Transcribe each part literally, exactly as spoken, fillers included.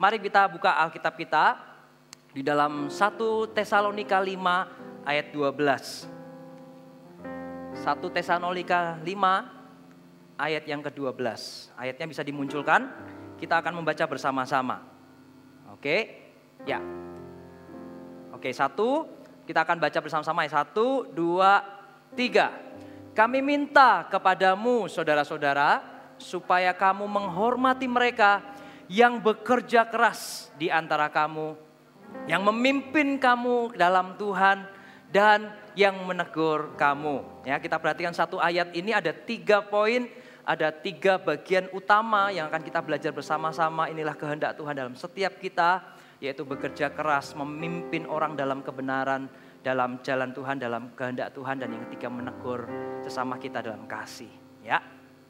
mari kita buka Alkitab kita di dalam satu Tesalonika lima ayat dua belas. satu Tesalonika lima ayat yang kedua belas. Ayatnya bisa dimunculkan, kita akan membaca bersama-sama. Oke, ya. Oke, satu, kita akan baca bersama-sama. Satu, dua, tiga. Kami minta kepadamu saudara-saudara, supaya kamu menghormati mereka yang bekerja keras di antara kamu, yang memimpin kamu dalam Tuhan dan yang menegur kamu. Ya, kita perhatikan satu ayat ini ada tiga poin, ada tiga bagian utama yang akan kita belajar bersama-sama. Inilah kehendak Tuhan dalam setiap kita, yaitu bekerja keras, memimpin orang dalam kebenaran, dalam jalan Tuhan, dalam kehendak Tuhan, dan yang ketiga menegur sesama kita dalam kasih. Ya,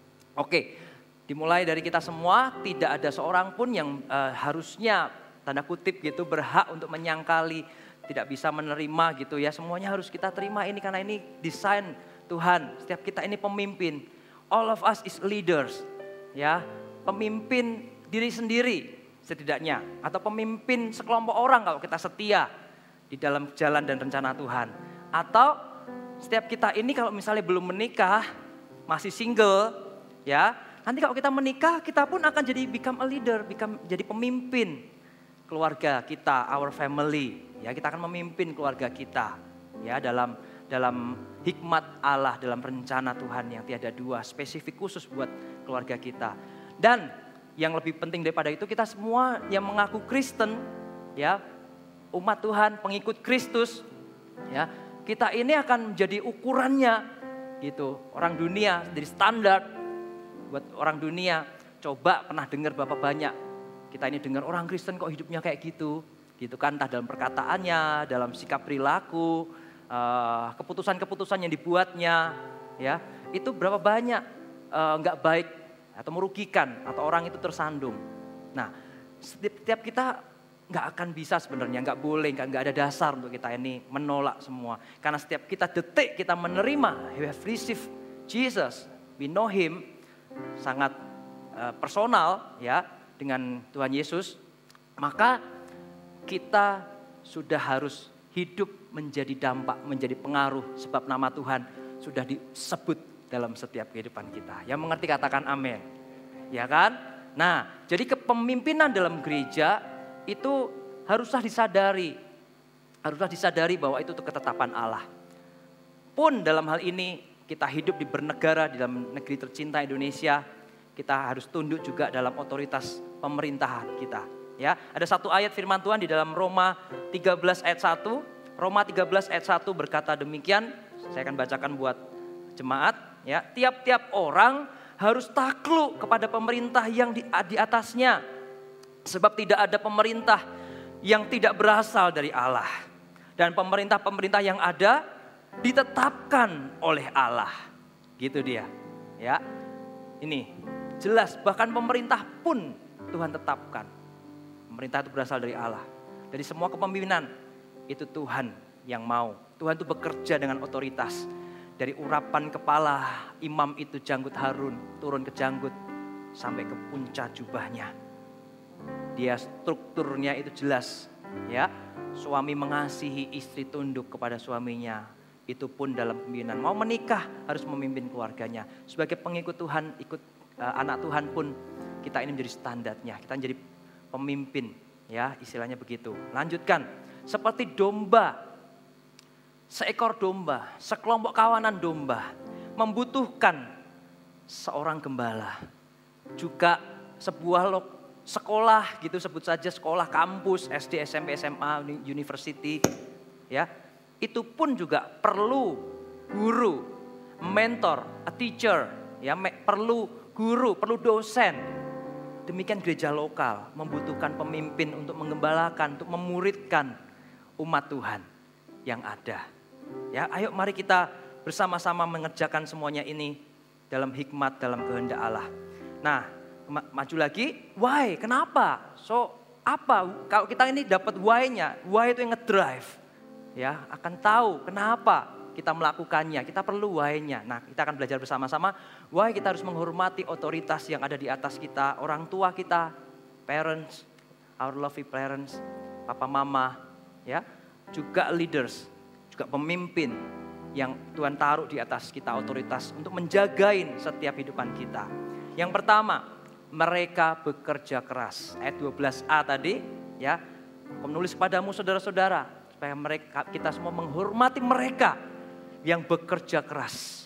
oke, dimulai dari kita semua. Tidak ada seorang pun yang uh, harusnya tanda kutip gitu berhak untuk menyangkali, tidak bisa menerima gitu ya. Semuanya harus kita terima ini karena ini desain Tuhan. Setiap kita ini pemimpin. All of us is leaders, ya, pemimpin diri sendiri setidaknya, atau pemimpin sekelompok orang kalau kita setia di dalam jalan dan rencana Tuhan. Atau setiap kita ini kalau misalnya belum menikah, masih single, ya, nanti kalau kita menikah kita pun akan jadi become a leader, become jadi pemimpin keluarga kita, our family, ya, kita akan memimpin keluarga kita, ya, dalam dalam hikmat Allah, dalam rencana Tuhan yang tiada dua, spesifik khusus buat keluarga kita. Dan yang lebih penting daripada itu, kita semua yang mengaku Kristen, ya, umat Tuhan, pengikut Kristus, ya, kita ini akan menjadi ukurannya gitu. Orang dunia jadi standar buat orang dunia. Coba pernah dengar berapa banyak kita ini dengar orang Kristen kok hidupnya kayak gitu, gitu kan, entah dalam perkataannya, dalam sikap perilaku, Uh, keputusan-keputusan yang dibuatnya, ya, itu berapa banyak uh, nggak baik atau merugikan atau orang itu tersandung. Nah, setiap, setiap kita nggak akan bisa sebenarnya, nggak boleh, nggak nggak ada dasar untuk kita ini menolak semua. Karena setiap kita detik kita menerima, we have received Jesus, we know Him, sangat uh, personal, ya, dengan Tuhan Yesus, maka kita sudah harus hidup menjadi dampak, menjadi pengaruh, sebab nama Tuhan sudah disebut dalam setiap kehidupan kita. Yang mengerti katakan amin. Ya kan? Nah, jadi kepemimpinan dalam gereja itu haruslah disadari. Haruslah disadari bahwa itu ketetapan Allah. Pun dalam hal ini kita hidup di bernegara, di dalam negeri tercinta Indonesia, kita harus tunduk juga dalam otoritas pemerintahan kita. Ya, ada satu ayat firman Tuhan di dalam Roma tiga belas ayat satu. Roma tiga belas ayat satu berkata demikian. Saya akan bacakan buat jemaat, ya. Tiap-tiap orang harus takluk kepada pemerintah yang di, di atasnya. Sebab tidak ada pemerintah yang tidak berasal dari Allah. Dan pemerintah-pemerintah yang ada ditetapkan oleh Allah. Gitu dia, ya. Ini jelas, bahkan pemerintah pun Tuhan tetapkan. Pemerintah itu berasal dari Allah. Dari semua kepemimpinan itu Tuhan yang mau. Tuhan itu bekerja dengan otoritas. Dari urapan kepala imam itu janggut Harun turun ke janggut sampai ke puncak jubahnya. Dia strukturnya itu jelas, ya. Suami mengasihi, istri tunduk kepada suaminya. Itu pun dalam pemimpinan. Mau menikah harus memimpin keluarganya. Sebagai pengikut Tuhan, ikut uh, anak Tuhan pun kita ini menjadi standarnya. Kita menjadi pemimpin, ya, istilahnya begitu. Lanjutkan, seperti domba, seekor domba, sekelompok kawanan domba membutuhkan seorang gembala. Juga sebuah lo, sekolah gitu, sebut saja sekolah, kampus, S D, S M P, S M A, university, ya, itu pun juga perlu guru, mentor, a teacher, ya, perlu guru, perlu dosen. Demikian gereja lokal membutuhkan pemimpin untuk menggembalakan, untuk memuridkan umat Tuhan yang ada. Ya, ayo mari kita bersama-sama mengerjakan semuanya ini dalam hikmat, dalam kehendak Allah. Nah, maju lagi, why? Kenapa? So, apa? Kalau kita ini dapat why-nya, why itu yang ngedrive. Ya, akan tahu kenapa kita melakukannya, kita perlu why-nya. Nah, kita akan belajar bersama-sama why kita harus menghormati otoritas yang ada di atas kita, orang tua kita, parents, our lovely parents, papa mama, ya, juga leaders, juga pemimpin yang Tuhan taruh di atas kita otoritas untuk menjagain setiap kehidupan kita. Yang pertama, mereka bekerja keras. Ayat dua belas a tadi, ya, menulis padamu saudara-saudara, supaya mereka kita semua menghormati mereka yang bekerja keras.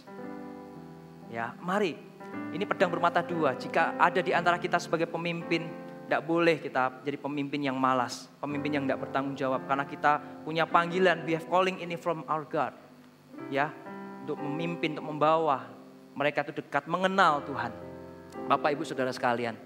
Ya, mari, ini pedang bermata dua. Jika ada di antara kita sebagai pemimpin, tidak boleh kita jadi pemimpin yang malas, pemimpin yang tidak bertanggung jawab, karena kita punya panggilan, we have calling ini from our God. Ya, untuk memimpin, untuk membawa mereka itu dekat, mengenal Tuhan. Bapak Ibu Saudara sekalian,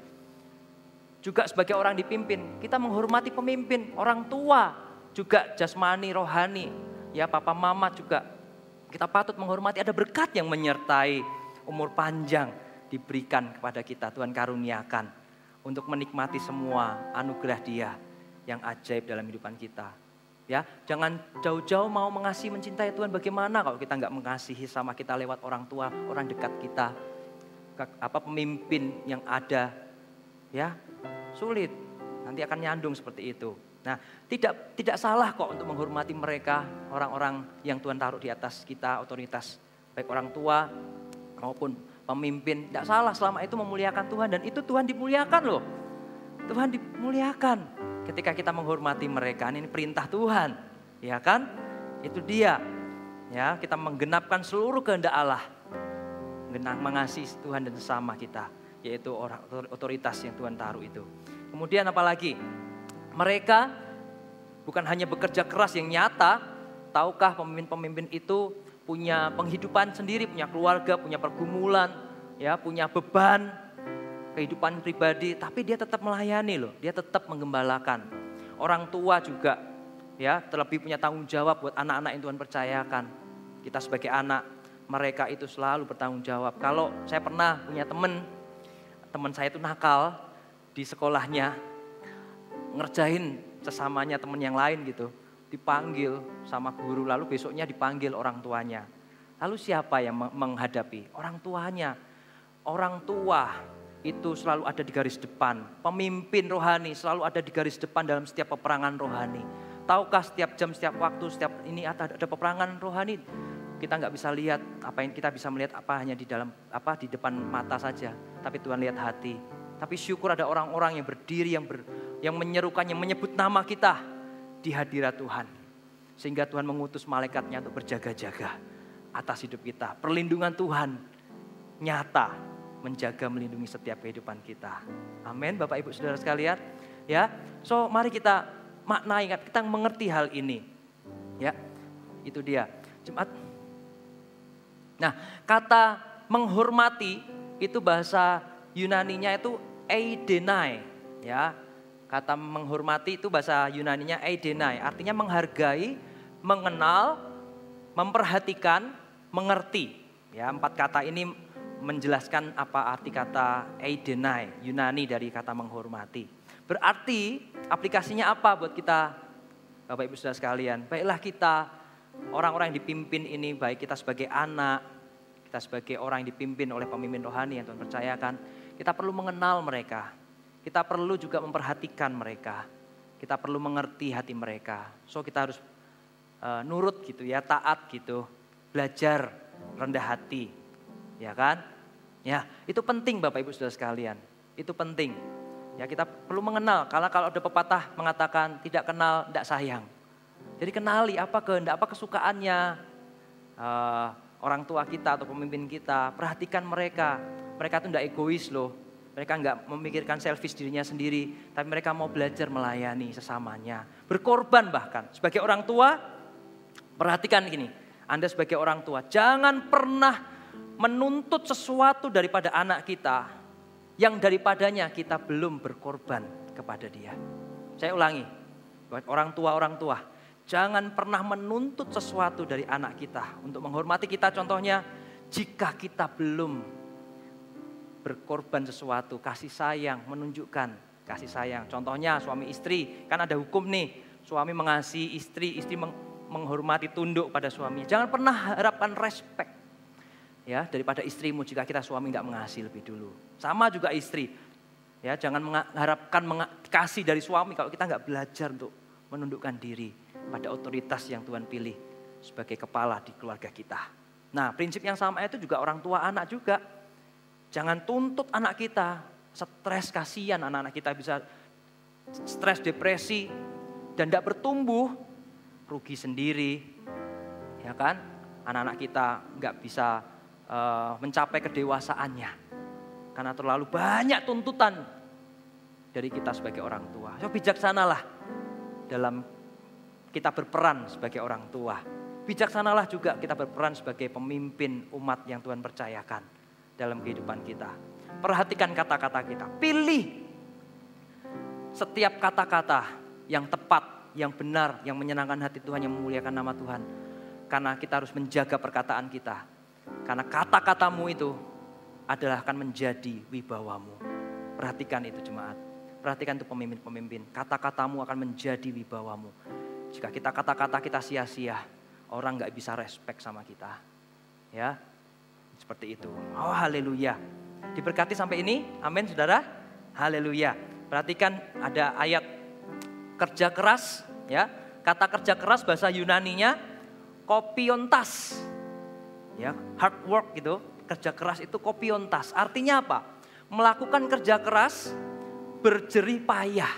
juga sebagai orang dipimpin, kita menghormati pemimpin, orang tua, juga jasmani, rohani, ya, papa mama juga kita patut menghormati. Ada berkat yang menyertai, umur panjang diberikan kepada kita, Tuhan karuniakan untuk menikmati semua anugerah Dia yang ajaib dalam kehidupan kita. Ya, jangan jauh-jauh mau mengasihi, mencintai Tuhan. Bagaimana kalau kita nggak mengasihi sama kita lewat orang tua, orang dekat kita, apa pemimpin yang ada, ya sulit. Nanti akan nyandung seperti itu. Nah, tidak tidak salah kok untuk menghormati mereka, orang-orang yang Tuhan taruh di atas kita, otoritas, baik orang tua maupun pemimpin. Tidak salah selama itu memuliakan Tuhan, dan itu Tuhan dimuliakan loh. Tuhan dimuliakan ketika kita menghormati mereka. Ini perintah Tuhan, ya kan? Itu dia, ya, kita menggenapkan seluruh kehendak Allah, mengasihi Tuhan dan sesama kita, yaitu orang otoritas yang Tuhan taruh itu. Kemudian apalagi? Mereka bukan hanya bekerja keras yang nyata. Tahukah pemimpin-pemimpin itu punya penghidupan sendiri, punya keluarga, punya pergumulan, ya, punya beban kehidupan pribadi, tapi dia tetap melayani loh, dia tetap menggembalakan. Orang tua juga, ya, terlebih punya tanggung jawab buat anak-anak yang Tuhan percayakan. Kita sebagai anak, mereka itu selalu bertanggung jawab. Kalau saya pernah punya teman, teman saya itu nakal di sekolahnya, ngerjain sesamanya teman yang lain gitu, dipanggil sama guru, lalu besoknya dipanggil orang tuanya. Lalu siapa yang menghadapi? Orang tuanya. Orang tua itu selalu ada di garis depan. Pemimpin rohani selalu ada di garis depan dalam setiap peperangan rohani. Tahukah setiap jam, setiap waktu, setiap ini ada, ada peperangan rohani. Kita nggak bisa lihat apa yang kita bisa melihat apa hanya di dalam apa di depan mata saja, tapi Tuhan lihat hati. Tapi syukur ada orang-orang yang berdiri, yang ber, yang menyerukan, yang menyebut nama kita di hadirat Tuhan. Sehingga Tuhan mengutus malaikatnya untuk berjaga-jaga atas hidup kita. Perlindungan Tuhan nyata menjaga, melindungi setiap kehidupan kita. Amin, Bapak Ibu Saudara sekalian. Ya, so mari kita maknai, kita mengerti hal ini. Ya, itu dia. Jemaat. Nah, kata menghormati itu bahasa Yunaninya itu eidenai, ya. Kata menghormati itu bahasa Yunaninya eidenai, artinya menghargai, mengenal, memperhatikan, mengerti. Ya, empat kata ini menjelaskan apa arti kata eidenai, Yunani dari kata menghormati. Berarti aplikasinya apa buat kita, Bapak Ibu Saudara sekalian? Baiklah kita orang-orang yang dipimpin ini, baik kita sebagai anak, kita sebagai orang yang dipimpin oleh pemimpin rohani yang Tuhan percayakan, kita perlu mengenal mereka. Kita perlu juga memperhatikan mereka. Kita perlu mengerti hati mereka. So kita harus uh, nurut gitu ya, taat gitu, belajar rendah hati. Ya kan? Ya, itu penting Bapak Ibu Saudara sekalian. Itu penting. Ya, kita perlu mengenal. Karena kalau ada pepatah mengatakan tidak kenal, tidak sayang. Jadi kenali apa kehendak, apa kesukaannya uh, orang tua kita atau pemimpin kita. Perhatikan mereka. Mereka itu tidak egois loh. Mereka enggak memikirkan selfish dirinya sendiri. Tapi mereka mau belajar melayani sesamanya. Berkorban bahkan. Sebagai orang tua, perhatikan gini. Anda sebagai orang tua, jangan pernah menuntut sesuatu daripada anak kita yang daripadanya kita belum berkorban kepada dia. Saya ulangi, buat orang tua-orang tua, jangan pernah menuntut sesuatu dari anak kita untuk menghormati kita. Contohnya, jika kita belum berkorban sesuatu, kasih sayang, menunjukkan kasih sayang. Contohnya suami istri, kan ada hukum nih, suami mengasihi istri, istri menghormati, tunduk pada suami. Jangan pernah harapkan respect ya daripada istrimu jika kita suami nggak mengasihi lebih dulu. Sama juga istri, Ya, jangan mengharapkan kasih dari suami kalau kita nggak belajar untuk menundukkan diri pada otoritas yang Tuhan pilih sebagai kepala di keluarga kita. Nah, prinsip yang sama itu juga orang tua anak juga. Jangan tuntut anak kita stres, kasihan anak-anak kita bisa stres, depresi dan tidak bertumbuh, rugi sendiri, ya kan? Anak-anak kita nggak bisa uh, mencapai kedewasaannya. Karena terlalu banyak tuntutan dari kita sebagai orang tua. So, bijaksanalah dalam kita berperan sebagai orang tua. Bijaksanalah juga kita berperan sebagai pemimpin umat yang Tuhan percayakan dalam kehidupan kita. Perhatikan kata-kata kita. Pilih setiap kata-kata yang tepat, yang benar, yang menyenangkan hati Tuhan, yang memuliakan nama Tuhan. Karena kita harus menjaga perkataan kita. Karena kata-katamu itu adalah akan menjadi wibawamu. Perhatikan itu jemaat. Perhatikan itu pemimpin-pemimpin. Kata-katamu akan menjadi wibawamu. Jika kita kata-kata kita sia-sia, orang gak bisa respect sama kita. Ya, seperti itu. Oh haleluya. Diberkati sampai ini, amin saudara. Haleluya. Perhatikan ada ayat kerja keras. Ya, kata kerja keras bahasa Yunaninya kopiontas. Ya, hard work gitu. Kerja keras itu kopiontas. Artinya apa? Melakukan kerja keras, berjerih payah.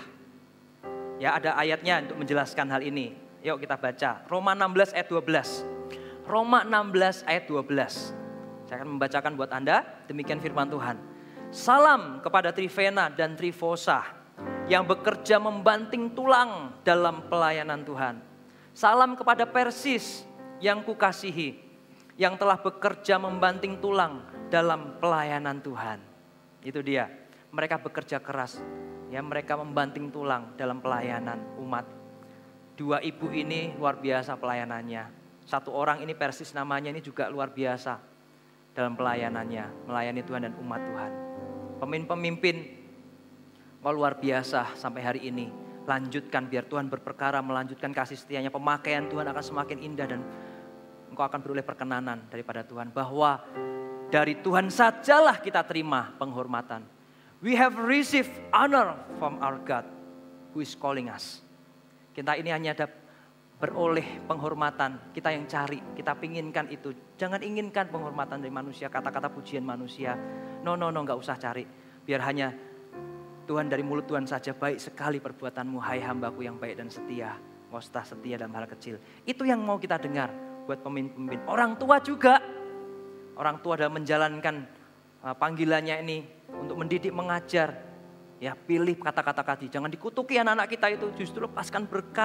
Ya, ada ayatnya untuk menjelaskan hal ini. Yuk kita baca. Roma enam belas ayat dua belas. Roma enam belas ayat dua belas. Saya akan membacakan buat Anda. Demikian firman Tuhan. Salam kepada Trifena dan Trifosa yang bekerja membanting tulang dalam pelayanan Tuhan. Salam kepada Persis yang kukasihi, yang telah bekerja membanting tulang dalam pelayanan Tuhan. Itu dia, mereka bekerja keras, ya mereka membanting tulang dalam pelayanan umat. Dua ibu ini luar biasa pelayanannya. Satu orang ini Persis namanya, ini juga luar biasa dalam pelayanannya, melayani Tuhan dan umat Tuhan. Pemimpin-pemimpin luar biasa sampai hari ini. Lanjutkan biar Tuhan berperkara, melanjutkan kasih setianya. Pemakaian Tuhan akan semakin indah dan engkau akan beroleh perkenanan daripada Tuhan. Bahwa dari Tuhan sajalah kita terima penghormatan. We have received honor from our God who is calling us. Kita ini hanya ada beroleh penghormatan. Kita yang cari, kita pinginkan itu. Jangan inginkan penghormatan dari manusia, kata-kata pujian manusia. No, no, no, gak usah cari. Biar hanya Tuhan dari mulut Tuhan saja, baik sekali perbuatanmu, hai hambaku yang baik dan setia. Wastah setia dalam hal kecil. Itu yang mau kita dengar. Buat pemimpin-pemimpin, orang tua juga, orang tua dalam menjalankan uh, panggilannya ini untuk mendidik, mengajar, ya pilih kata-kata tadi, jangan dikutuki anak-anak kita itu, justru lepaskan berkat,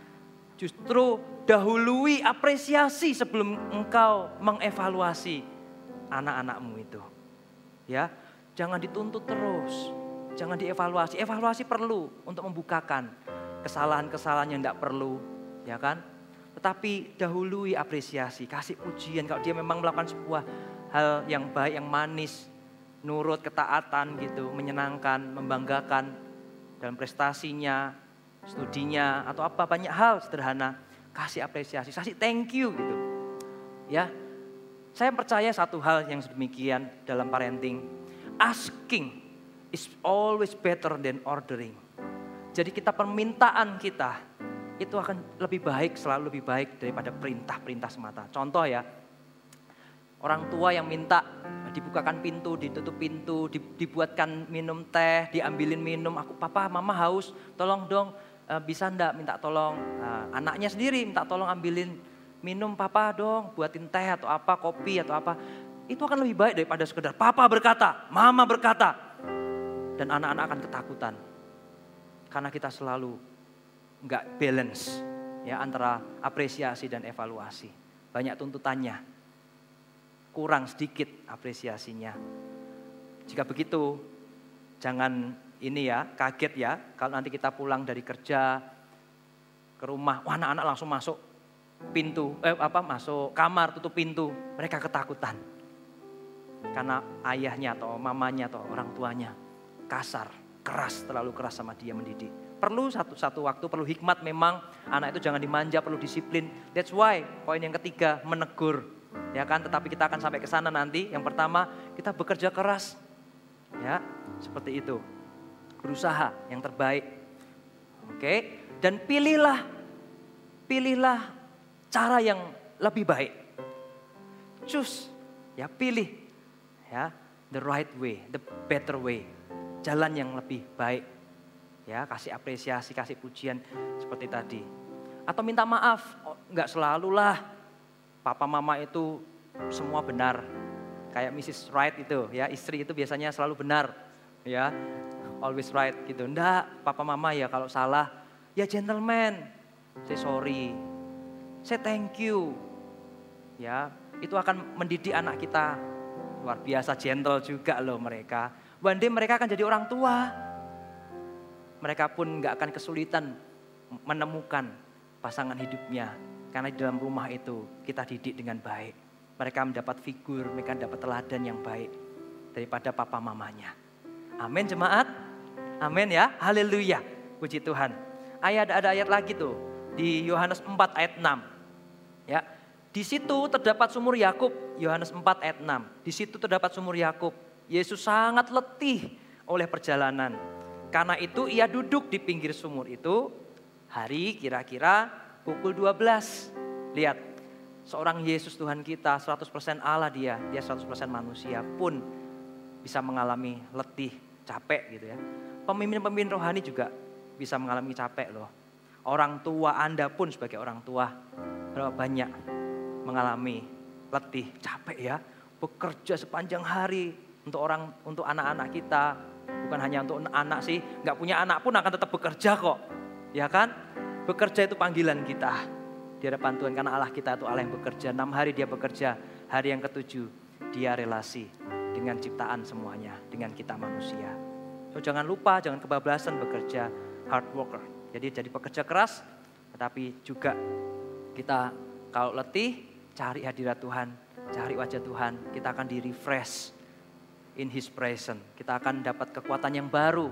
justru dahului apresiasi sebelum engkau mengevaluasi anak-anakmu itu, ya jangan dituntut terus, jangan dievaluasi, evaluasi perlu untuk membukakan kesalahan-kesalahan yang tidak perlu, ya kan? Tetapi dahului apresiasi, kasih pujian kalau dia memang melakukan sebuah hal yang baik, yang manis, nurut, ketaatan gitu, menyenangkan, membanggakan dalam prestasinya, studinya atau apa, banyak hal sederhana, kasih apresiasi, kasih thank you gitu. Ya. Saya percaya satu hal yang sedemikian dalam parenting, asking is always better than ordering. Jadi kita permintaan kita itu akan lebih baik, selalu lebih baik daripada perintah-perintah semata. Contoh ya, orang tua yang minta dibukakan pintu, ditutup pintu, dibuatkan minum teh, diambilin minum. Aku, papa, mama haus, tolong dong, bisa enggak minta tolong. Nah, anaknya sendiri minta tolong ambilin minum, papa dong, buatin teh atau apa, kopi atau apa. Itu akan lebih baik daripada sekedar papa berkata, mama berkata. Dan anak-anak akan ketakutan. Karena kita selalu nggak balance ya antara apresiasi dan evaluasi. Banyak tuntutannya, kurang sedikit apresiasinya. Jika begitu, jangan ini ya kaget ya kalau nanti kita pulang dari kerja ke rumah, wah anak-anak langsung masuk pintu, eh apa masuk kamar tutup pintu, mereka ketakutan karena ayahnya atau mamanya atau orang tuanya kasar, keras, terlalu keras sama dia mendidik. Perlu satu-satu waktu, perlu hikmat memang. Anak itu jangan dimanja, perlu disiplin. That's why poin yang ketiga menegur, ya kan? Tetapi kita akan sampai ke sana nanti. Yang pertama kita bekerja keras, ya seperti itu. berusaha yang terbaik. Oke, dan pilihlah, pilihlah cara yang lebih baik. Choose, ya pilih, ya the right way, the better way, jalan yang lebih baik. Ya, kasih apresiasi, kasih pujian seperti tadi. Atau minta maaf, oh, enggak selalulah papa mama itu semua benar. Kayak missus Right itu, ya istri itu biasanya selalu benar, ya always right gitu. Enggak, papa mama ya kalau salah, ya gentleman, say sorry, say thank you. Ya, itu akan mendidik anak kita. Luar biasa gentle juga loh mereka. One day mereka akan jadi orang tua. Mereka pun enggak akan kesulitan menemukan pasangan hidupnya. Karena di dalam rumah itu kita didik dengan baik. Mereka mendapat figur, mereka mendapat teladan yang baik daripada papa mamanya. Amin jemaat. Amin ya. Haleluya. Puji Tuhan. Ayat ada ayat lagi tuh di Yohanes empat ayat enam. Ya. Di situ terdapat sumur Yakub. Yohanes empat ayat enam. Di situ terdapat sumur Yakub. Yesus sangat letih oleh perjalanan. Karena itu ia duduk di pinggir sumur itu hari kira-kira pukul dua belas. Lihat. Seorang Yesus Tuhan kita seratus persen Allah dia, dia seratus persen manusia pun bisa mengalami letih, capek gitu ya. Pemimpin-pemimpin rohani juga bisa mengalami capek loh. Orang tua Anda pun sebagai orang tua berapa banyak mengalami letih, capek ya. Bekerja sepanjang hari untuk orang, untuk anak-anak kita. Bukan hanya untuk anak sih, nggak punya anak pun akan tetap bekerja kok. Ya kan? Bekerja itu panggilan kita. Di hadapan Tuhan karena Allah kita itu Allah yang bekerja. Enam hari dia bekerja, hari yang ketujuh dia relasi dengan ciptaan semuanya, dengan kita manusia. So, jangan lupa, jangan kebablasan bekerja, hard worker. Jadi jadi pekerja keras, tetapi juga kita kalau letih, cari hadirat Tuhan, cari wajah Tuhan, kita akan di refresh in His presence. Kita akan dapat kekuatan yang baru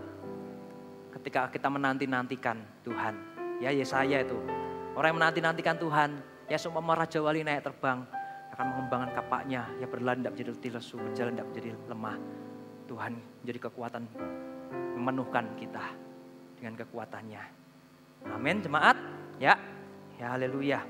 ketika kita menanti-nantikan Tuhan. Ya Yesaya itu. Orang yang menanti-nantikan Tuhan, ya seumpama Raja Wali naik terbang, akan mengembangkan kapaknya, ya berlari tidak menjadi letih lesu, berjalan tidak menjadi lemah. Tuhan menjadi kekuatan, memenuhkan kita dengan kekuatannya. Amin jemaat, ya, ya haleluya.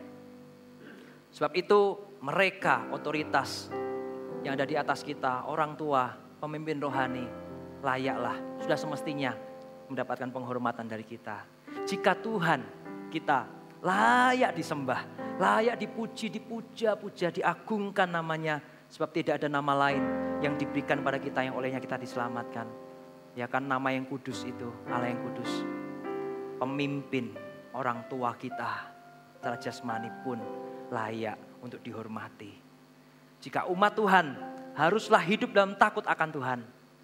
Sebab itu mereka otoritas yang ada di atas kita, orang tua, pemimpin rohani, layaklah, sudah semestinya mendapatkan penghormatan dari kita. Jika Tuhan kita layak disembah, layak dipuji, dipuja-puja, diagungkan namanya. Sebab tidak ada nama lain yang diberikan pada kita yang olehnya kita diselamatkan. Ya kan nama yang kudus itu, Allah yang kudus. Pemimpin orang tua kita, secara jasmani pun layak untuk dihormati. Jika umat Tuhan haruslah hidup dalam takut akan Tuhan.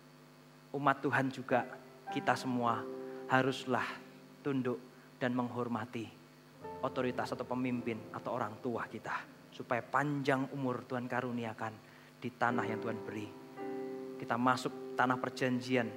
Umat Tuhan juga kita semua haruslah tunduk dan menghormati otoritas atau pemimpin atau orang tua kita. Supaya panjang umur Tuhan karuniakan di tanah yang Tuhan beri. Kita masuk tanah perjanjian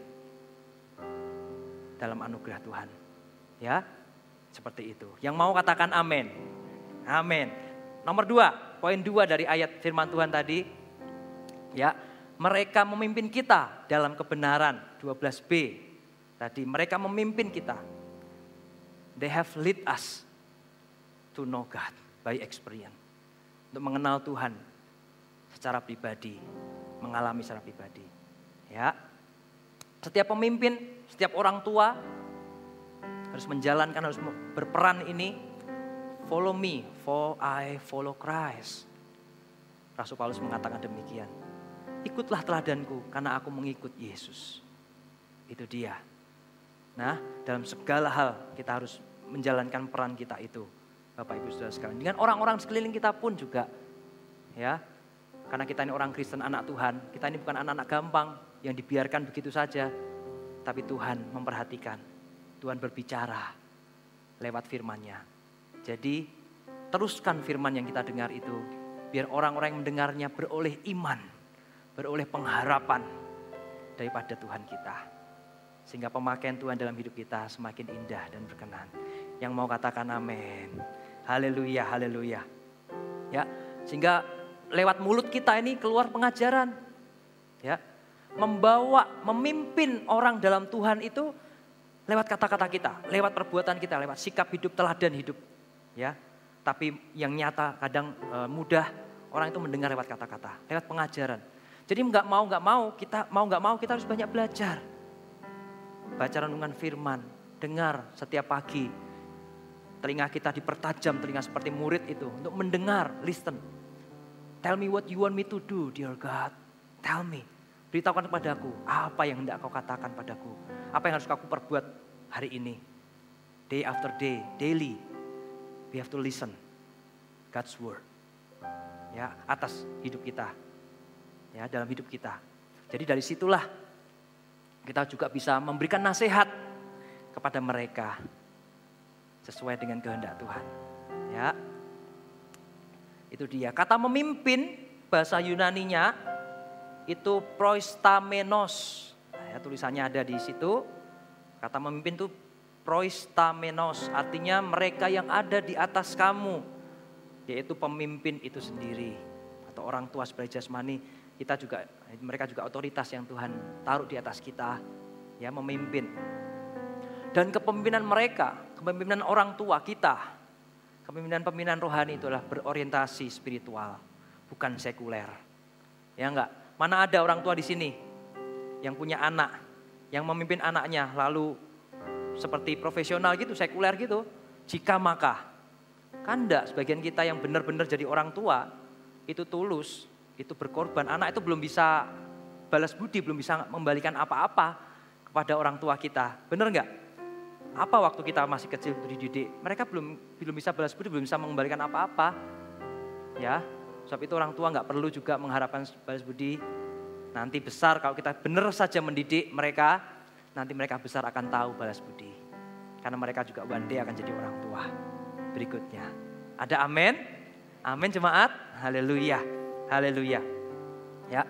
dalam anugerah Tuhan. Ya, seperti itu. Yang mau katakan amin. Amin. Nomor dua, poin dua dari ayat firman Tuhan tadi. Ya, mereka memimpin kita dalam kebenaran. dua belas b. Tadi mereka memimpin kita. They have lead us to know God by experience. Untuk mengenal Tuhan secara pribadi, mengalami secara pribadi. Ya. Setiap pemimpin, setiap orang tua harus menjalankan, harus berperan ini. Follow me, for I follow Christ. Rasul Paulus mengatakan demikian. Ikutlah teladanku karena aku mengikut Yesus. Itu dia. Nah, dalam segala hal kita harus menjalankan peran kita itu. Bapak Ibu Saudara sekalian, dengan orang-orang sekeliling kita pun juga, ya, karena kita ini orang Kristen, anak Tuhan, kita ini bukan anak-anak gampang yang dibiarkan begitu saja, tapi Tuhan memperhatikan, Tuhan berbicara lewat firman-Nya. Jadi teruskan firman yang kita dengar itu, biar orang-orang yang mendengarnya beroleh iman, beroleh pengharapan daripada Tuhan kita, sehingga pemakaian Tuhan dalam hidup kita semakin indah dan berkenan. Yang mau katakan amin. Haleluya, haleluya. Ya, sehingga lewat mulut kita ini keluar pengajaran. Ya, membawa, memimpin orang dalam Tuhan itu lewat kata-kata kita, lewat perbuatan kita, lewat sikap hidup, teladan hidup. Ya, tapi yang nyata kadang e, mudah orang itu mendengar lewat kata-kata, lewat pengajaran. Jadi nggak mau nggak mau kita mau nggak mau kita harus banyak belajar. Baca renungan firman, dengar setiap pagi. Telinga kita dipertajam, telinga seperti murid itu untuk mendengar, listen. Tell me what you want me to do, dear God. Tell me. Beritahukan kepadaku apa yang hendak kau katakan padaku. Apa yang harus aku perbuat hari ini. Day after day, daily. We have to listen God's word. Ya, atas hidup kita. Ya, dalam hidup kita. Jadi dari situlah kita juga bisa memberikan nasihat kepada mereka sesuai dengan kehendak Tuhan. Ya. Itu dia. Kata memimpin bahasa Yunaninya itu proistamenos. Nah, ya, tulisannya ada di situ. Kata memimpin itu proistamenos, artinya mereka yang ada di atas kamu, yaitu pemimpin itu sendiri atau orang tua sebagai jasmani. Kita juga, mereka juga otoritas yang Tuhan taruh di atas kita, ya, memimpin. Dan kepemimpinan mereka, kepemimpinan orang tua kita, kepemimpinan-pemimpinan rohani itu adalah berorientasi spiritual, bukan sekuler. Ya enggak? Mana ada orang tua di sini yang punya anak, yang memimpin anaknya lalu seperti profesional gitu, sekuler gitu. Jika maka, kan enggak, sebagian kita yang benar-benar jadi orang tua itu tulus, itu berkorban. Anak itu belum bisa balas budi, belum bisa membalikan apa-apa kepada orang tua kita. Benar enggak? Apa waktu kita masih kecil untuk dididik, mereka belum belum bisa balas budi, belum bisa mengembalikan apa-apa. Ya, sebab itu orang tua nggak perlu juga mengharapkan balas budi. Nanti besar kalau kita benar saja mendidik mereka, nanti mereka besar akan tahu balas budi. Karena mereka juga one day akan jadi orang tua berikutnya. Ada amin? Amin jemaat? Haleluya. Haleluya. Ya.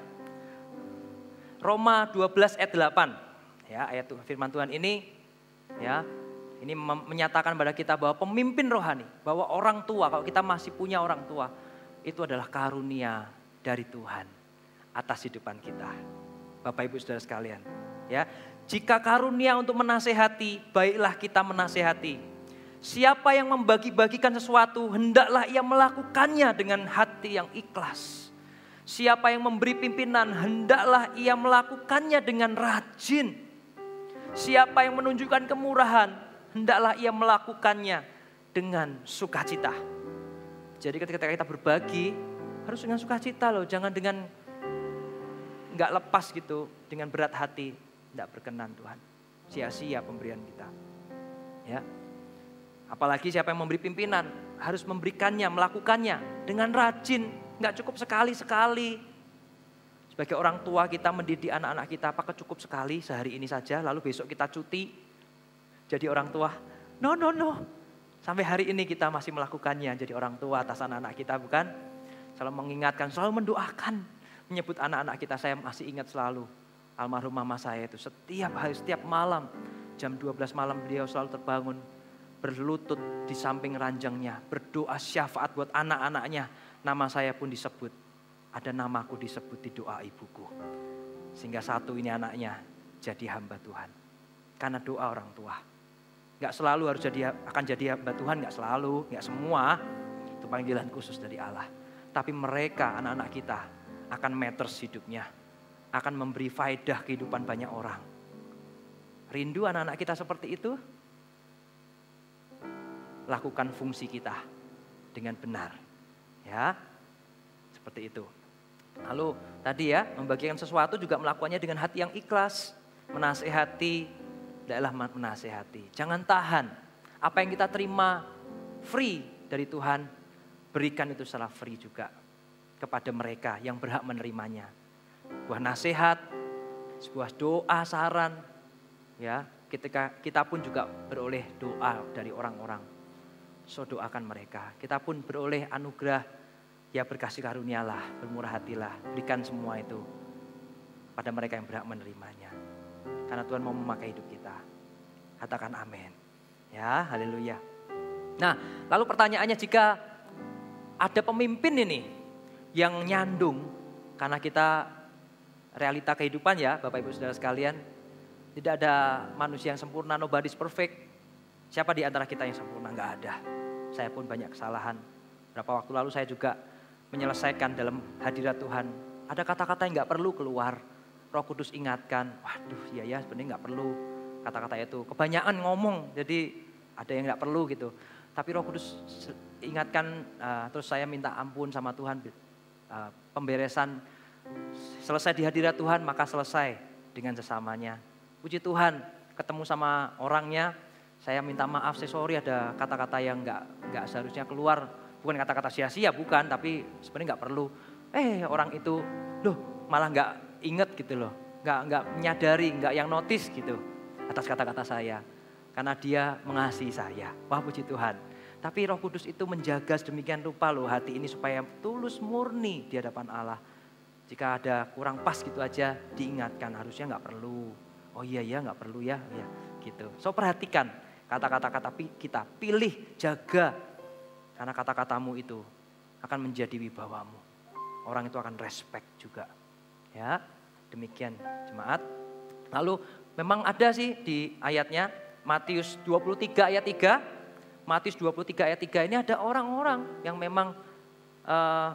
Roma dua belas ayat delapan. Ya, ayat firman Tuhan ini, ya, ini menyatakan pada kita bahwa pemimpin rohani, bahwa orang tua, kalau kita masih punya orang tua, itu adalah karunia dari Tuhan atas hidupan kita. Bapak Ibu Saudara sekalian, ya, jika karunia untuk menasehati, baiklah kita menasehati. Siapa yang membagi-bagikan sesuatu, hendaklah ia melakukannya dengan hati yang ikhlas. Siapa yang memberi pimpinan, hendaklah ia melakukannya dengan rajin. Siapa yang menunjukkan kemurahan, hendaklah ia melakukannya dengan sukacita. Jadi ketika kita berbagi, harus dengan sukacita loh. Jangan dengan nggak lepas gitu, dengan berat hati. Tidak berkenan Tuhan. Sia-sia pemberian kita. Ya. Apalagi siapa yang memberi pimpinan, harus memberikannya, melakukannya dengan rajin. Nggak cukup sekali-sekali. Sebagai orang tua kita mendidik anak-anak kita, apakah cukup sekali sehari ini saja, lalu besok kita cuti jadi orang tua? No, no, no. Sampai hari ini kita masih melakukannya jadi orang tua atas anak-anak kita, bukan? Selalu mengingatkan, selalu mendoakan, menyebut anak-anak kita. Saya masih ingat selalu almarhum mama saya itu setiap hari, setiap malam, jam dua belas malam beliau selalu terbangun, berlutut di samping ranjangnya, berdoa syafaat buat anak-anaknya. Nama saya pun disebut. Ada namaku disebut di doa ibuku. Sehingga satu ini anaknya jadi hamba Tuhan. Karena doa orang tua. Gak selalu harus jadi akan jadi hamba Tuhan, gak selalu, gak semua. Itu panggilan khusus dari Allah. Tapi mereka, anak-anak kita, akan matters hidupnya. Akan memberi faedah kehidupan banyak orang. Rindu anak-anak kita seperti itu? Lakukan fungsi kita dengan benar. Ya, seperti itu. Lalu tadi ya, membagikan sesuatu juga melakukannya dengan hati yang ikhlas. Menasehati, adalah menasehati. Jangan tahan. Apa yang kita terima free dari Tuhan, berikan itu secara free juga kepada mereka yang berhak menerimanya. Sebuah nasihat, sebuah doa, saran. Ya, ketika kita pun juga beroleh doa dari orang-orang. So doakan mereka. Kita pun beroleh anugerah. Ya berkasih karunialah, bermurah hatilah, berikan semua itu pada mereka yang berhak menerimanya. Karena Tuhan mau memakai hidup kita. Katakan amin. Ya, haleluya. Nah, lalu pertanyaannya, jika ada pemimpin ini yang nyandung, karena kita realita kehidupan ya Bapak Ibu Saudara sekalian, Tidak ada manusia yang sempurna, nobody's perfect. Siapa di antara kita yang sempurna? Enggak ada. Saya pun banyak kesalahan. Berapa waktu lalu saya juga menyelesaikan dalam hadirat Tuhan. Ada kata-kata yang enggak perlu keluar. Roh Kudus ingatkan, waduh iya ya sebenarnya enggak perlu kata-kata itu. Kebanyakan ngomong, jadi ada yang enggak perlu gitu. Tapi Roh Kudus ingatkan, uh, terus saya minta ampun sama Tuhan. Uh, pemberesan selesai di hadirat Tuhan, maka selesai dengan sesamanya. Puji Tuhan, ketemu sama orangnya, saya minta maaf, saya sorry ada kata-kata yang enggak, enggak seharusnya keluar. Bukan kata-kata sia-sia, bukan, tapi sebenarnya enggak perlu. Eh orang itu, loh malah enggak inget gitu loh. Enggak, enggak menyadari, enggak yang notice gitu atas kata-kata saya. Karena dia mengasihi saya. Wah puji Tuhan. Tapi Roh Kudus itu menjaga sedemikian rupa loh hati ini supaya tulus murni di hadapan Allah. Jika ada kurang pas gitu aja diingatkan, harusnya enggak perlu. Oh iya ya enggak perlu ya, ya gitu. So perhatikan kata-kata kita, pilih, jaga. Karena kata-katamu itu akan menjadi wibawamu. Orang itu akan respect juga. Ya, demikian jemaat. Lalu memang ada sih di ayatnya Matius dua puluh tiga ayat tiga. Matius dua puluh tiga ayat tiga ini ada orang-orang yang memang uh,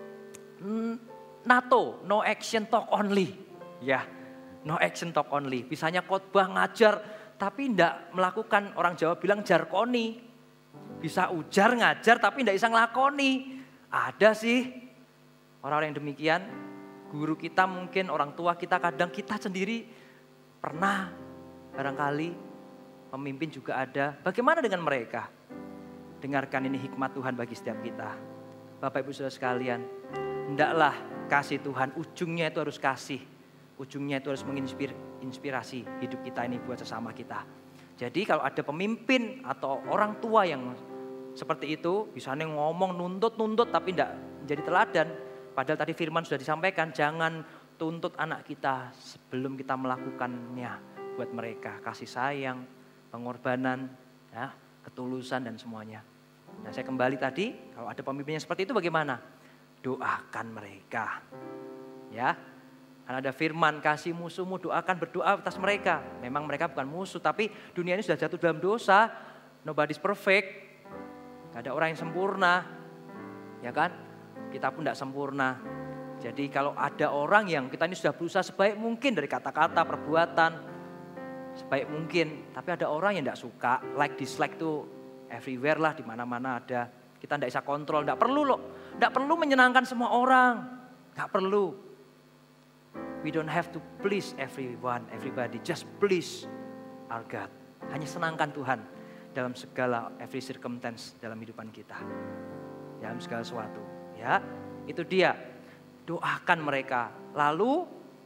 NATO, no action talk only. Ya, no action talk only. Bisanya khotbah ngajar tapi tidak melakukan, orang Jawa bilang jarkoni. Bisa ujar ngajar tapi tidak bisa ngelakoni. Ada sih orang-orang yang demikian. Guru kita mungkin, orang tua kita, kadang kita sendiri pernah barangkali, pemimpin juga ada. Bagaimana dengan mereka? Dengarkan ini hikmat Tuhan bagi setiap kita. Bapak Ibu Saudara sekalian, hendaklah kasih Tuhan, ujungnya itu harus kasih. Ujungnya itu harus menginspirasi hidup kita ini buat sesama kita. Jadi kalau ada pemimpin atau orang tua yang seperti itu, misalnya ngomong nuntut-nuntut tapi tidak menjadi teladan. Padahal tadi firman sudah disampaikan, jangan tuntut anak kita sebelum kita melakukannya buat mereka. Kasih sayang, pengorbanan, ya, ketulusan dan semuanya. Nah saya kembali tadi, kalau ada pemimpin yang seperti itu bagaimana? Doakan mereka. Ya, karena ada firman, kasih musuhmu, doakan, berdoa atas mereka. Memang mereka bukan musuh, tapi dunia ini sudah jatuh dalam dosa. Nobody's perfect. Gak ada orang yang sempurna. Ya kan? Kita pun tidak sempurna. Jadi kalau ada orang yang kita ini sudah berusaha sebaik mungkin dari kata-kata, perbuatan. Sebaik mungkin. Tapi ada orang yang tidak suka. Like, dislike itu everywhere lah, di mana-mana ada. Kita tidak bisa kontrol. Tidak perlu loh. Tidak perlu menyenangkan semua orang. Tidak perlu. We don't have to please everyone, everybody. Just please our God. Hanya senangkan Tuhan dalam segala every circumstance dalam kehidupan kita. Dalam segala sesuatu. Ya, itu dia. Doakan mereka. Lalu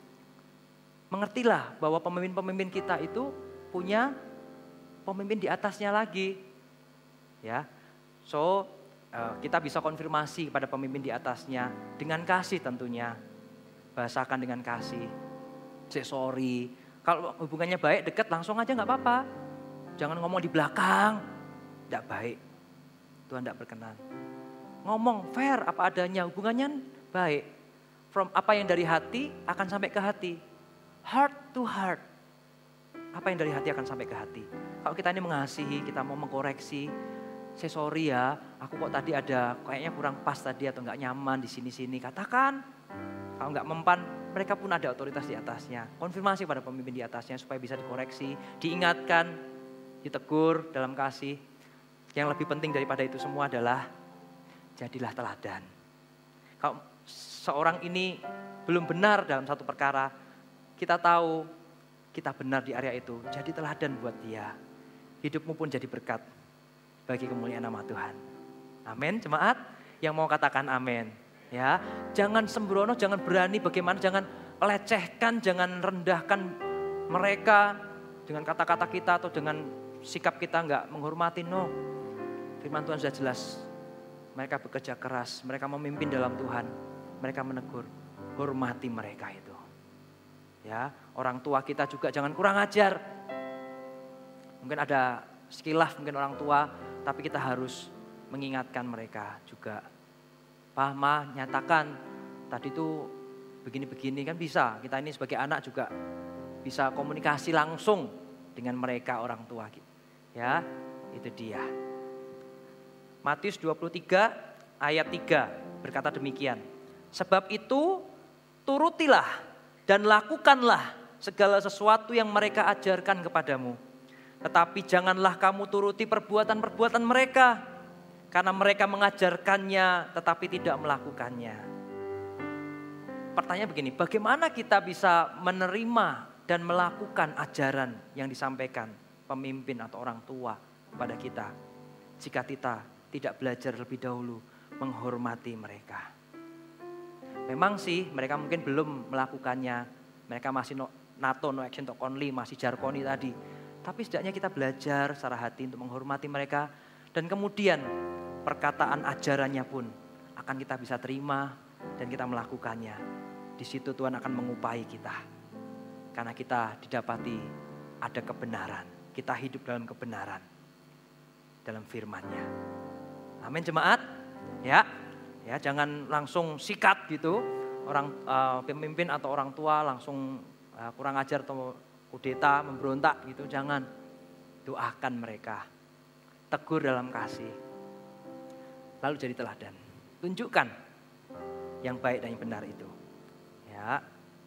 mengertilah bahwa pemimpin-pemimpin kita itu punya pemimpin di atasnya lagi. Ya, so kita bisa konfirmasi kepada pemimpin di atasnya dengan kasih tentunya. Bahasakan dengan kasih, say sorry. Kalau hubungannya baik, dekat langsung aja gak apa-apa. Jangan ngomong di belakang, tidak baik. Tuhan tidak berkenan. Ngomong fair apa adanya, hubungannya baik. From apa yang dari hati akan sampai ke hati. Heart to heart. Apa yang dari hati akan sampai ke hati. Kalau kita ini mengasihi, kita mau mengkoreksi. Say sorry ya, aku kok tadi ada kayaknya kurang pas tadi atau gak nyaman di sini-sini. Katakan. Kalau nggak mempan, mereka pun ada otoritas di atasnya. Konfirmasi pada pemimpin di atasnya supaya bisa dikoreksi, diingatkan, ditegur dalam kasih. Yang lebih penting daripada itu semua adalah jadilah teladan. Kalau seorang ini belum benar dalam satu perkara, kita tahu kita benar di area itu. Jadi teladan buat dia. Hidupmu pun jadi berkat bagi kemuliaan nama Tuhan. Amin, jemaat. Yang mau katakan amin. Ya, jangan sembrono, jangan berani bagaimana, jangan lecehkan, jangan rendahkan mereka dengan kata-kata kita atau dengan sikap kita enggak menghormati. No, firman Tuhan sudah jelas. Mereka bekerja keras, mereka memimpin dalam Tuhan, mereka menegur, hormati mereka itu. Ya, orang tua kita juga jangan kurang ajar. Mungkin ada skilaf mungkin orang tua, tapi kita harus mengingatkan mereka juga. Pak, Ma, nyatakan tadi itu begini-begini kan bisa. Kita ini sebagai anak juga bisa komunikasi langsung dengan mereka orang tua. Ya, itu dia. Matius dua puluh tiga ayat tiga berkata demikian. Sebab itu turutilah dan lakukanlah segala sesuatu yang mereka ajarkan kepadamu. Tetapi janganlah kamu turuti perbuatan-perbuatan mereka, karena mereka mengajarkannya tetapi tidak melakukannya. Pertanyaan begini, bagaimana kita bisa menerima dan melakukan ajaran yang disampaikan pemimpin atau orang tua kepada kita, jika kita tidak belajar lebih dahulu menghormati mereka? Memang sih mereka mungkin belum melakukannya, mereka masih no, NATO, no action, talk only, masih jargoni tadi. Tapi setidaknya kita belajar secara hati untuk menghormati mereka, dan kemudian perkataan ajarannya pun akan kita bisa terima dan kita melakukannya. Di situ Tuhan akan mengupahi kita, karena kita didapati ada kebenaran, kita hidup dalam kebenaran, dalam firman-Nya. Amin jemaat, ya, ya jangan langsung sikat gitu, orang uh, pemimpin atau orang tua langsung uh, kurang ajar atau kudeta, memberontak gitu, jangan. Doakan mereka, tegur dalam kasih, lalu jadi teladan, tunjukkan yang baik dan yang benar itu. Ya.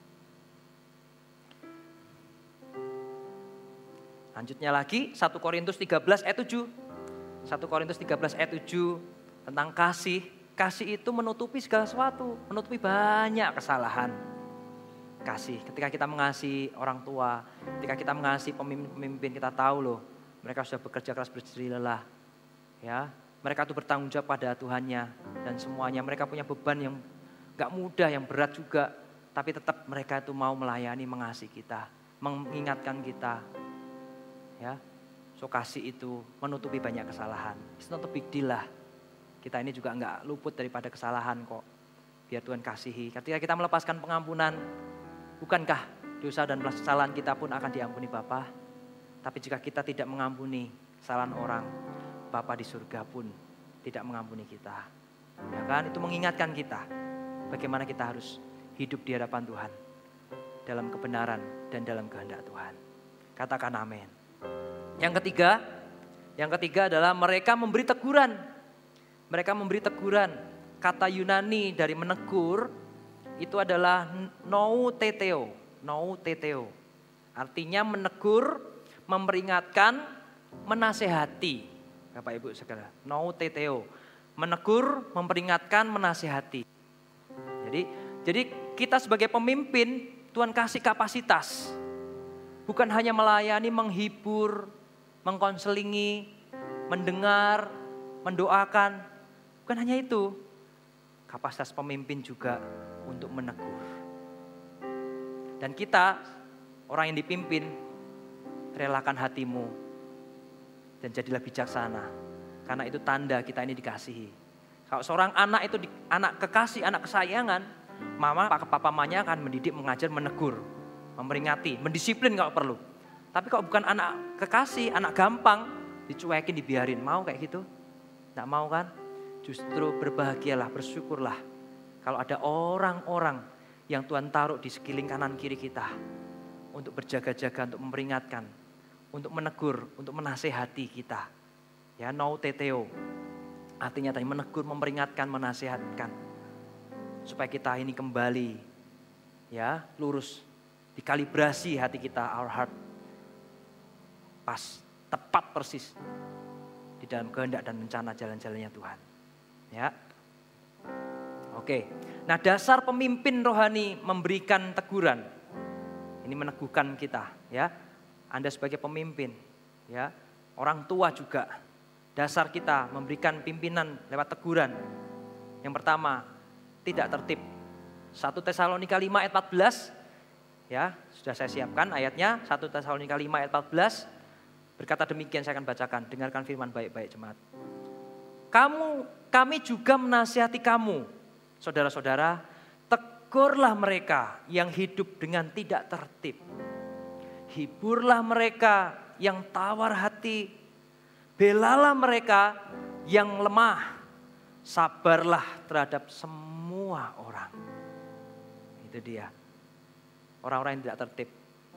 Lanjutnya lagi satu Korintus tiga belas ayat tujuh. satu Korintus tiga belas ayat tujuh tentang kasih. Kasih itu menutupi segala sesuatu, menutupi banyak kesalahan. Kasih, ketika kita mengasihi orang tua, ketika kita mengasihi pemimpin, kita tahu loh, mereka sudah bekerja keras berjerih lelah. Ya, mereka itu bertanggung jawab pada Tuhannya dan semuanya. Mereka punya beban yang gak mudah, yang berat juga, tapi tetap mereka itu mau melayani, mengasihi kita, mengingatkan kita. Ya, so kasih itu menutupi banyak kesalahan. It's not a big deal lah. Kita ini juga enggak luput daripada kesalahan kok. Biar Tuhan kasihi. Ketika kita melepaskan pengampunan, bukankah dosa dan kesalahan kita pun akan diampuni Bapa? Tapi jika kita tidak mengampuni kesalahan orang, Bapa di surga pun tidak mengampuni kita. Ya kan? Itu mengingatkan kita bagaimana kita harus hidup di hadapan Tuhan dalam kebenaran dan dalam kehendak Tuhan. Katakan amin. Yang ketiga, yang ketiga adalah mereka memberi teguran. Mereka memberi teguran. Kata Yunani dari menegur itu adalah nouteteo, nouteteo. Artinya menegur, memperingatkan, menasehati. Bapak Ibu sekalian, nouteteo. Menegur, memperingatkan, menasehati. Jadi, jadi kita sebagai pemimpin, Tuhan kasih kapasitas. Bukan hanya melayani, menghibur, mengkonselingi, mendengar, mendoakan. Bukan hanya itu. Kapasitas pemimpin juga untuk menegur. Dan kita, orang yang dipimpin, relakan hatimu dan jadilah bijaksana. Karena itu tanda kita ini dikasihi. Kalau seorang anak itu anak kekasih, anak kesayangan, mama, papa, mamanya akan mendidik, mengajar, menegur, memperingati, mendisiplin kalau perlu. Tapi kalau bukan anak kekasih, anak gampang, dicuekin, dibiarin. Mau kayak gitu? Nggak mau kan? Justru berbahagialah, bersyukurlah kalau ada orang-orang yang Tuhan taruh di sekeliling kanan kiri kita untuk berjaga-jaga, untuk memperingatkan, untuk menegur, untuk menasehati kita. Ya, nouteteo. Artinya tadi menegur, memperingatkan, menasehatkan. Supaya kita ini kembali ya, lurus, dikalibrasi hati kita, our heart. Pas, tepat persis di dalam kehendak dan rencana jalan-jalannya Tuhan. Ya, oke. Nah, dasar pemimpin rohani memberikan teguran. Ini meneguhkan kita, ya. Anda sebagai pemimpin, ya, orang tua juga. Dasar kita memberikan pimpinan lewat teguran. Yang pertama, tidak tertib. satu Tesalonika lima ayat empat belas, ya, sudah saya siapkan ayatnya. satu Tesalonika lima ayat empat belas berkata demikian, saya akan bacakan. Dengarkan firman baik-baik jemaat. Kamu, kami juga menasihati kamu, saudara-saudara, tegurlah mereka yang hidup dengan tidak tertib. Hiburlah mereka yang tawar hati. Belalah mereka yang lemah. Sabarlah terhadap semua orang. Itu dia. Orang-orang yang tidak tertib.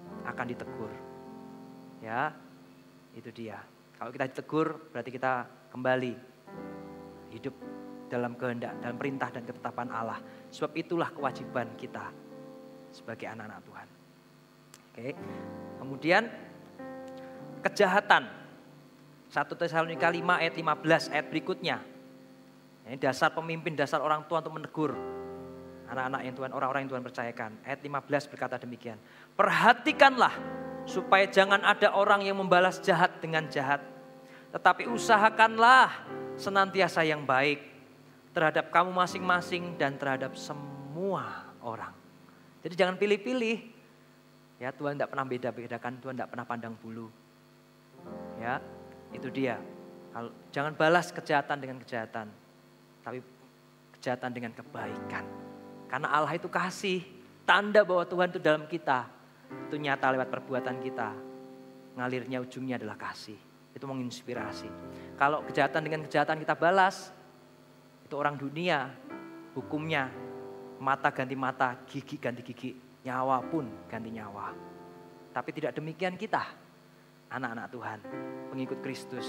akan ditegur. Ya, itu dia. Kalau kita ditegur berarti kita kembali hidup dalam kehendak, dalam perintah dan ketetapan Allah. Sebab itulah kewajiban kita sebagai anak-anak Tuhan. Oke. Kemudian kejahatan. satu Tesalonika lima ayat lima belas ayat berikutnya. Ini dasar pemimpin, dasar orang tua untuk menegur anak-anak yang Tuhan, orang-orang yang Tuhan percayakan. Ayat lima belas berkata demikian. Perhatikanlah supaya jangan ada orang yang membalas jahat dengan jahat. Tetapi usahakanlah senantiasa yang baik terhadap kamu masing-masing dan terhadap semua orang. Jadi jangan pilih-pilih. Ya, Tuhan tidak pernah beda-bedakan, Tuhan tidak pernah pandang bulu. Ya, itu dia. Jangan balas kejahatan dengan kejahatan, tapi kejahatan dengan kebaikan. Karena Allah itu kasih, tanda bahwa Tuhan itu dalam kita. Itu nyata lewat perbuatan kita. Ngalirnya ujungnya adalah kasih. Itu menginspirasi. Kalau kejahatan dengan kejahatan kita balas, itu orang dunia, hukumnya mata ganti mata, gigi ganti gigi, nyawa pun ganti nyawa. Tapi tidak demikian kita, anak-anak Tuhan, pengikut Kristus.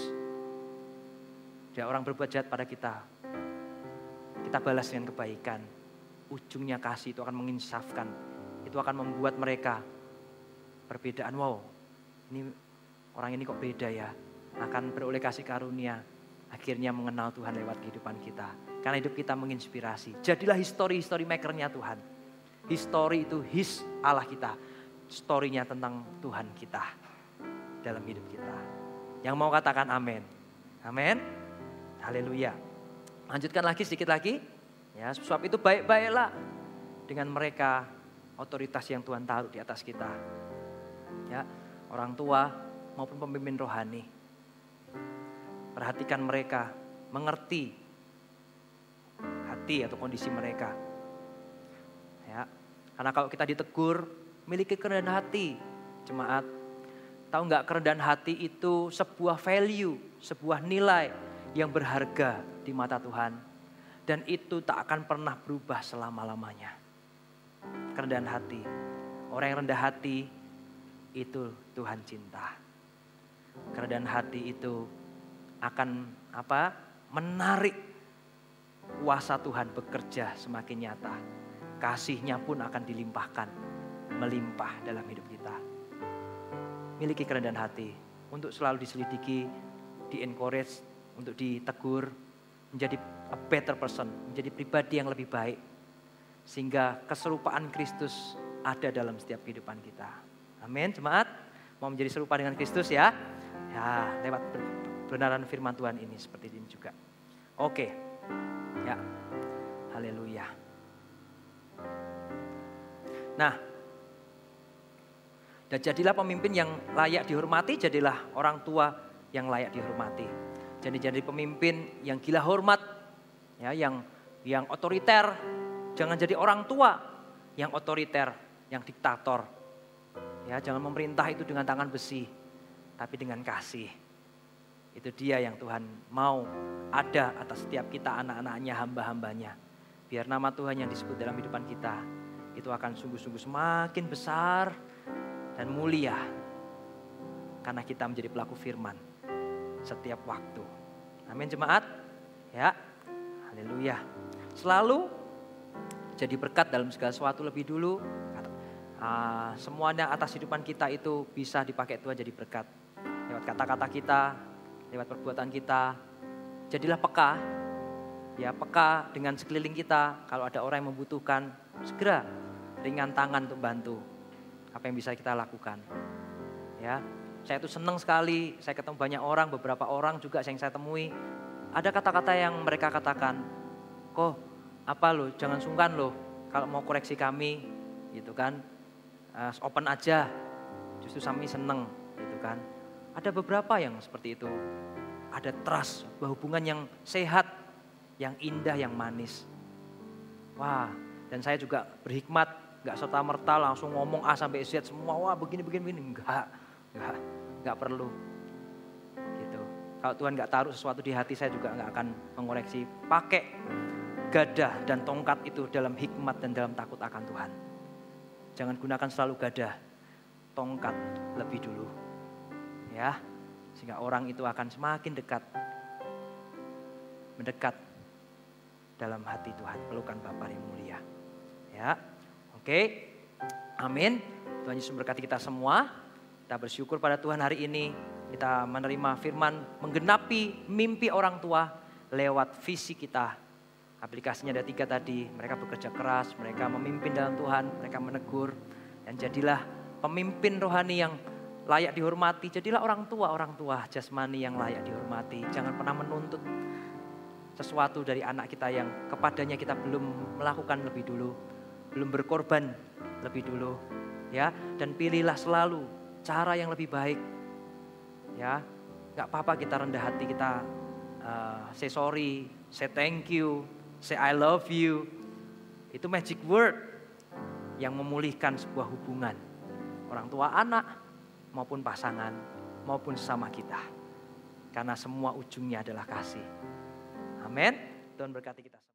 Dia orang berbuat jahat pada kita, kita balas dengan kebaikan. Ujungnya kasih, itu akan menginsafkan. Itu akan membuat mereka perbedaan. Wow, ini orang ini kok beda ya. Akan beroleh kasih karunia, akhirnya mengenal Tuhan lewat kehidupan kita. Karena hidup kita menginspirasi. Jadilah history-history makernya Tuhan. History itu his Allah kita. Story-nya tentang Tuhan kita dalam hidup kita. Yang mau katakan amin. Amin. Haleluya. Lanjutkan lagi sedikit lagi. Ya, sebab itu baik-baiklah dengan mereka otoritas yang Tuhan taruh di atas kita. Ya, orang tua maupun pemimpin rohani. Perhatikan mereka, mengerti hati atau kondisi mereka. Ya, karena kalau kita ditegur, miliki kerendahan hati, jemaat. Tahu nggak, kerendahan hati itu sebuah value, sebuah nilai yang berharga di mata Tuhan. Dan itu tak akan pernah berubah selama-lamanya. Kerendahan hati. Orang yang rendah hati itu Tuhan cinta. Kerendahan hati itu akan apa? Menarik kuasa Tuhan bekerja semakin nyata. Kasihnya pun akan dilimpahkan, melimpah dalam hidup kita. Miliki kerendahan hati untuk selalu diselidiki, di-encourage, untuk ditegur, menjadi a better person, menjadi pribadi yang lebih baik. Sehingga keserupaan Kristus ada dalam setiap kehidupan kita. Amin, jemaat. Mau menjadi serupa dengan Kristus ya. Ya, lewat kebenaran firman Tuhan ini seperti ini juga. Oke. Ya. Haleluya. Nah, dan jadilah pemimpin yang layak dihormati, jadilah orang tua yang layak dihormati. Jadi jadi pemimpin yang gila hormat, ya, yang yang otoriter. Jangan jadi orang tua yang otoriter, yang diktator. Ya, jangan memerintah itu dengan tangan besi, tapi dengan kasih. Itu dia yang Tuhan mau ada atas setiap kita, anak-anaknya, hamba-hambanya. Biar nama Tuhan yang disebut dalam kehidupan kita itu akan sungguh-sungguh semakin besar dan mulia. Karena kita menjadi pelaku firman setiap waktu. Amin, jemaat. Ya, haleluya. Selalu jadi berkat dalam segala sesuatu lebih dulu. Uh, semuanya atas kehidupan kita itu bisa dipakai Tuhan jadi berkat. Lewat kata-kata kita, lewat perbuatan kita. Jadilah peka. Ya, peka dengan sekeliling kita. Kalau ada orang yang membutuhkan, segera ringan tangan untuk bantu. Apa yang bisa kita lakukan. Ya, saya itu senang sekali, saya ketemu banyak orang, beberapa orang juga yang saya temui. Ada kata-kata yang mereka katakan, kok apa loh, jangan sungkan loh kalau mau koreksi kami, gitu kan. Uh, open aja, justru kami senang, gitu kan. Ada beberapa yang seperti itu. Ada trust, hubungan yang sehat, yang indah, yang manis. Wah, dan saya juga berhikmat, gak serta-merta langsung ngomong A sampai Z semua, wah begini-begini, enggak, enggak, enggak perlu. Gitu. Kalau Tuhan gak taruh sesuatu di hati, saya juga gak akan mengoreksi. Pakai gadah dan tongkat itu dalam hikmat dan dalam takut akan Tuhan. Jangan gunakan selalu gadah, tongkat lebih dulu. Ya, sehingga orang itu akan semakin dekat, mendekat dalam hati Tuhan, pelukan Bapa yang mulia. Ya, oke, amin. Tuhan Yesus memberkati kita semua. Kita bersyukur pada Tuhan hari ini kita menerima firman menggenapi mimpi orang tua lewat visi kita. Aplikasinya ada tiga tadi, mereka bekerja keras, mereka memimpin dalam Tuhan, mereka menegur, dan jadilah pemimpin rohani yang layak dihormati. Jadilah orang tua, orang tua jasmani yang layak dihormati. Jangan pernah menuntut sesuatu dari anak kita yang kepadanya kita belum melakukan lebih dulu, belum berkorban lebih dulu, ya. Dan pilihlah selalu cara yang lebih baik, ya. Gak apa-apa kita rendah hati, kita uh, say sorry, say thank you, say I love you. Itu magic word yang memulihkan sebuah hubungan orang tua anak maupun pasangan maupun sesama kita. Karena semua ujungnya adalah kasih. Amin. Tuhan berkati kita.